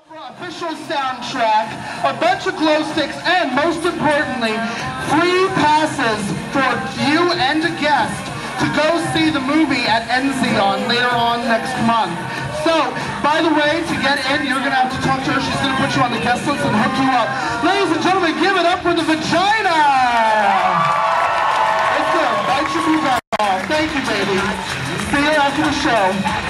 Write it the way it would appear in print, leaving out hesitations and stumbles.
Official soundtrack, a bunch of glow sticks, and most importantly, free passes for you and a guest to go see the movie at Enzion later on next month. So, by the way, to get in, you're going to have to talk to her. She's going to put you on the guest list and hook you up. Ladies and gentlemen, give it up for the vagina! Let's go. Bite your feet off. Thank you, baby. See you after the show.